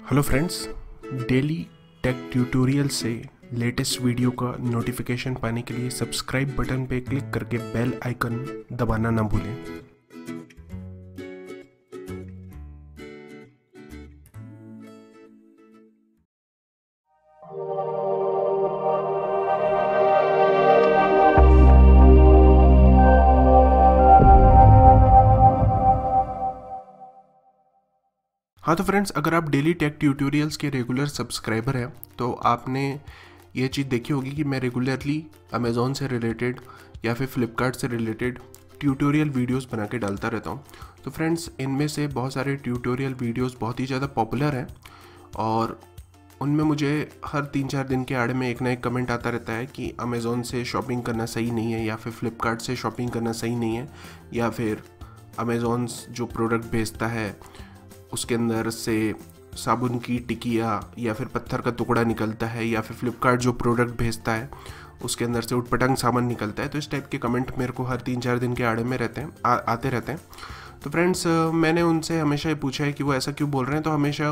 Hello friends, daily tech tutorial से latest video का notification पाने के लिए सब्सक्राइब बटन पे क्लिक करके बेल आइकन दबाना ना भूलें। हाँ तो फ्रेंड्स, अगर आप डेली टेक ट्यूटोरियल्स के रेगुलर सब्सक्राइबर हैं तो आपने ये चीज़ देखी होगी कि मैं रेगुलरली अमेज़ॉन से रिलेटेड या फिर फ्लिपकार्ट से रिलेटेड ट्यूटोरियल वीडियोस बना के डालता रहता हूँ। तो फ्रेंड्स, इनमें से बहुत सारे ट्यूटोरियल वीडियोस बहुत ही ज़्यादा पॉपुलर हैं और उनमें मुझे हर 3-4 दिन के आड़े में एक ना एक कमेंट आता रहता है कि अमेज़ॉन से शॉपिंग करना सही नहीं है या फिर फ्लिपकार्ट से शॉपिंग करना सही नहीं है, या फिर अमेज़ॉन जो प्रोडक्ट भेजता है उसके अंदर से साबुन की टिकिया या फिर पत्थर का टुकड़ा निकलता है, या फिर फ्लिपकार्ट जो प्रोडक्ट भेजता है उसके अंदर से उटपटांग सामान निकलता है। तो इस टाइप के कमेंट मेरे को हर 3-4 दिन के आड़े में रहते हैं आते रहते हैं। तो फ्रेंड्स, मैंने उनसे हमेशा ये पूछा है कि वो ऐसा क्यों बोल रहे हैं। तो हमेशा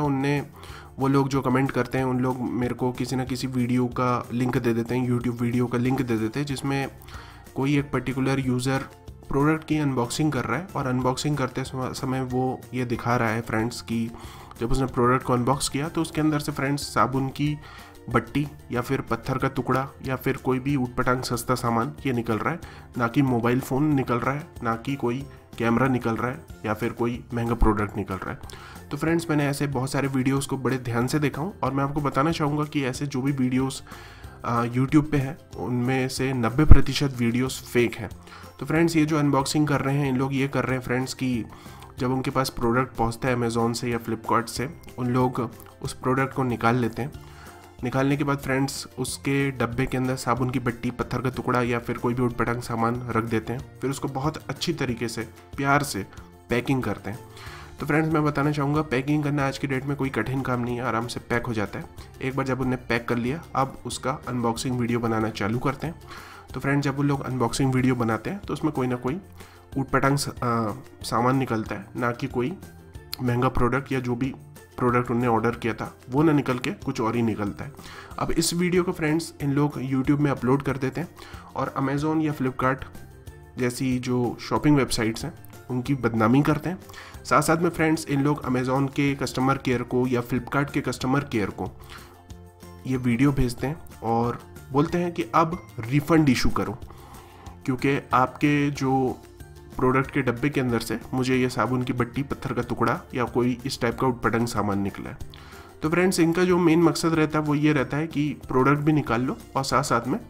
वो लोग जो कमेंट करते हैं उन लोग मेरे को किसी ना किसी वीडियो का लिंक दे देते हैं, यूट्यूब वीडियो का लिंक दे देते हैं जिसमें कोई एक पर्टिकुलर यूज़र प्रोडक्ट की अनबॉक्सिंग कर रहा है और अनबॉक्सिंग करते समय वो ये दिखा रहा है फ्रेंड्स कि जब उसने प्रोडक्ट को अनबॉक्स किया तो उसके अंदर से फ्रेंड्स साबुन की बट्टी या फिर पत्थर का टुकड़ा या फिर कोई भी उटपटांग सस्ता सामान ये निकल रहा है, ना कि मोबाइल फ़ोन निकल रहा है, ना कि कोई कैमरा निकल रहा है या फिर कोई महंगा प्रोडक्ट निकल रहा है। तो फ्रेंड्स, मैंने ऐसे बहुत सारे वीडियोस को बड़े ध्यान से देखा हूँ और मैं आपको बताना चाहूँगा कि ऐसे जो भी वीडियोस यूट्यूब पे है उनमें से 90% वीडियोस फेक हैं। तो फ्रेंड्स, ये जो अनबॉक्सिंग कर रहे हैं इन लोग ये कर रहे हैं फ्रेंड्स कि जब उनके पास प्रोडक्ट पहुंचता है अमेज़ॉन से या फ्लिपकार्ट से, उन लोग उस प्रोडक्ट को निकाल लेते हैं। निकालने के बाद फ्रेंड्स उसके डब्बे के अंदर साबुन की बट्टी, पत्थर का टुकड़ा या फिर कोई भी उटपटांग सामान रख देते हैं। फिर उसको बहुत अच्छी तरीके से प्यार से पैकिंग करते हैं। तो फ्रेंड्स, मैं बताना चाहूँगा पैकिंग करना आज की डेट में कोई कठिन काम नहीं है, आराम से पैक हो जाता है। एक बार जब उन्हें पैक कर लिया, अब उसका अनबॉक्सिंग वीडियो बनाना चालू करते हैं। तो फ्रेंड्स, जब वो लोग अनबॉक्सिंग वीडियो बनाते हैं तो उसमें कोई ना कोई ऊटपटांग सामान निकलता है, ना कि कोई महंगा प्रोडक्ट या जो भी प्रोडक्ट उन्होंने ऑर्डर किया था वो ना निकल के कुछ और ही निकलता है। अब इस वीडियो को फ्रेंड्स इन लोग यूट्यूब में अपलोड कर देते हैं और अमेज़ॉन या फ्लिपकार्ट जैसी जो शॉपिंग वेबसाइट्स हैं उनकी बदनामी करते हैं। साथ साथ में फ्रेंड्स इन लोग अमेज़ॉन के कस्टमर केयर को या फ्लिपकार्ट के कस्टमर केयर को ये वीडियो भेजते हैं और बोलते हैं कि अब रिफ़ंड इशू करो, क्योंकि आपके जो प्रोडक्ट के डब्बे के अंदर से मुझे ये साबुन की बट्टी, पत्थर का टुकड़ा या कोई इस टाइप का उटपटांग सामान निकला है। तो फ्रेंड्स, इनका जो मेन मकसद रहता है वो ये रहता है कि प्रोडक्ट भी निकाल लो और साथ साथ में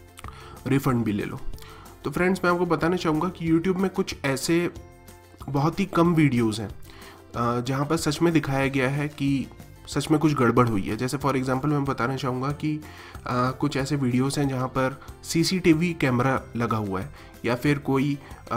रिफ़ंड भी ले लो। तो फ्रेंड्स, मैं आपको बताना चाहूँगा कि यूट्यूब में कुछ ऐसे बहुत ही कम वीडियोज़ हैं जहाँ पर सच में दिखाया गया है कि सच में कुछ गड़बड़ हुई है। जैसे फॉर एग्जांपल मैं बताना चाहूँगा कि कुछ ऐसे वीडियोस हैं जहाँ पर सीसीटीवी कैमरा लगा हुआ है या फिर कोई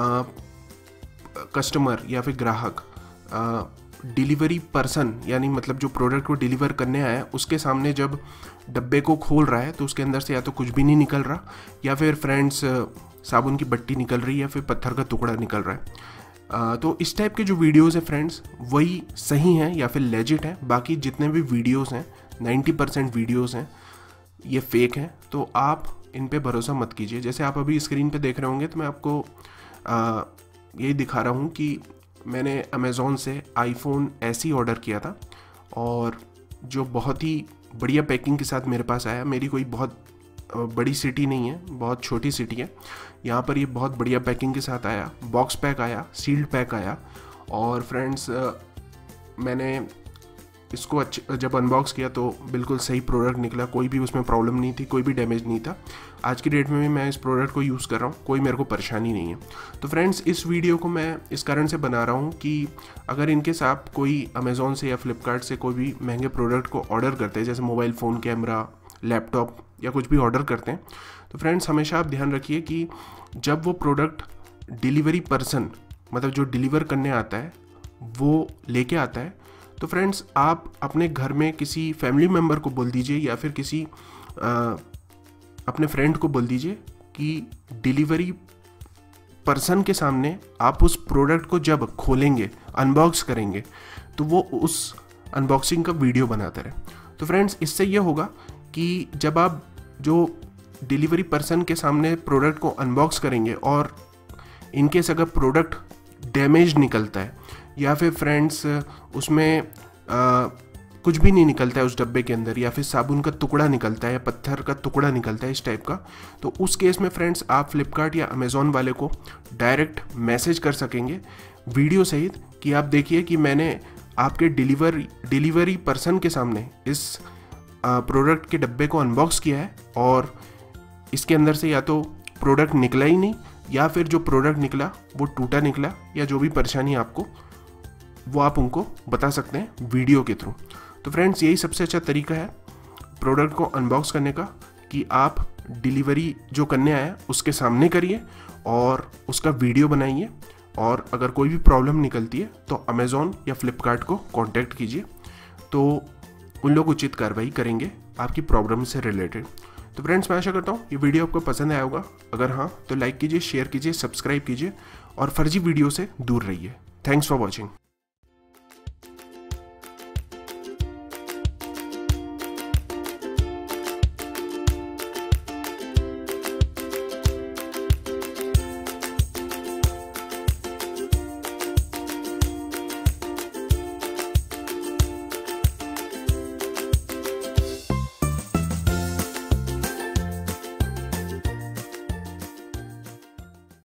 कस्टमर या फिर ग्राहक डिलीवरी पर्सन, यानी मतलब जो प्रोडक्ट को डिलीवर करने आया है उसके सामने जब डब्बे को खोल रहा है तो उसके अंदर से या तो कुछ भी नहीं निकल रहा या फिर फ्रेंड्स साबुन की बट्टी निकल रही है या फिर पत्थर का टुकड़ा निकल रहा है। तो इस टाइप के जो वीडियोस हैं फ्रेंड्स वही सही हैं या फिर लेजिट हैं। बाकी जितने भी वीडियोस हैं 90% वीडियोस हैं ये फेक हैं। तो आप इन पे भरोसा मत कीजिए। जैसे आप अभी स्क्रीन पे देख रहे होंगे तो मैं आपको यही दिखा रहा हूँ कि मैंने अमेज़ॉन से आईफोन ऐसे ऑर्डर किया था और जो बहुत ही बढ़िया पैकिंग के साथ मेरे पास आया। मेरी कोई बहुत बड़ी सिटी नहीं है, बहुत छोटी सिटी है। यहाँ पर ये बहुत बढ़िया पैकिंग के साथ आया, बॉक्स पैक आया, सील्ड पैक आया। और फ्रेंड्स, मैंने इसको जब अनबॉक्स किया तो बिल्कुल सही प्रोडक्ट निकला, कोई भी उसमें प्रॉब्लम नहीं थी, कोई भी डैमेज नहीं था। आज की डेट में भी मैं इस प्रोडक्ट को यूज़ कर रहा हूँ, कोई मेरे को परेशानी नहीं है। तो फ्रेंड्स, इस वीडियो को मैं इस कारण से बना रहा हूँ कि अगर इनकेस आप कोई अमेज़ॉन से या फ्लिपकार्ट से कोई भी महंगे प्रोडक्ट को ऑर्डर करते हैं, जैसे मोबाइल फ़ोन, कैमरा, लैपटॉप या कुछ भी ऑर्डर करते हैं, तो फ्रेंड्स हमेशा आप ध्यान रखिए कि जब वो प्रोडक्ट डिलीवरी पर्सन, मतलब जो डिलीवर करने आता है, वो लेके आता है, तो फ्रेंड्स आप अपने घर में किसी फैमिली मेम्बर को बोल दीजिए या फिर किसी अपने फ्रेंड को बोल दीजिए कि डिलीवरी पर्सन के सामने आप उस प्रोडक्ट को जब खोलेंगे, अनबॉक्स करेंगे, तो वो उस अनबॉक्सिंग का वीडियो बनाते रहे। तो फ्रेंड्स इससे ये होगा कि जब आप जो डिलीवरी पर्सन के सामने प्रोडक्ट को अनबॉक्स करेंगे और इनकेस अगर प्रोडक्ट डैमेज निकलता है या फिर फ्रेंड्स उसमें कुछ भी नहीं निकलता है उस डब्बे के अंदर, या फिर साबुन का टुकड़ा निकलता है या पत्थर का टुकड़ा निकलता है इस टाइप का, तो उस केस में फ्रेंड्स आप फ्लिपकार्ट या अमेज़ॉन वाले को डायरेक्ट मैसेज कर सकेंगे वीडियो सहित कि आप देखिए कि मैंने आपके डिलीवरी पर्सन के सामने इस प्रोडक्ट के डब्बे को अनबॉक्स किया है और इसके अंदर से या तो प्रोडक्ट निकला ही नहीं या फिर जो प्रोडक्ट निकला वो टूटा निकला, या जो भी परेशानी आपको वो आप उनको बता सकते हैं वीडियो के थ्रू। तो फ्रेंड्स यही सबसे अच्छा तरीका है प्रोडक्ट को अनबॉक्स करने का कि आप डिलीवरी जो करने आया उसके सामने करिए और उसका वीडियो बनाइए, और अगर कोई भी प्रॉब्लम निकलती है तो अमेज़ॉन या फ्लिपकार्ट को कांटेक्ट कीजिए, तो उन लोग उचित कार्रवाई करेंगे आपकी प्रॉब्लम से रिलेटेड। तो फ्रेंड्स मैं आशा करता हूँ ये वीडियो आपको पसंद आया होगा। अगर हाँ तो लाइक कीजिए, शेयर कीजिए, सब्सक्राइब कीजिए और फर्जी वीडियो से दूर रहिए। Thanks for watching.